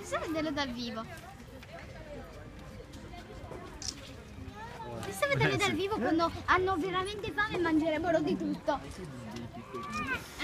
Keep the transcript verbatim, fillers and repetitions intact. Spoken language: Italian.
Chissà vederlo dal vivo. Chissà vederlo dal vivo quando hanno veramente fame e mangerebbero di tutto.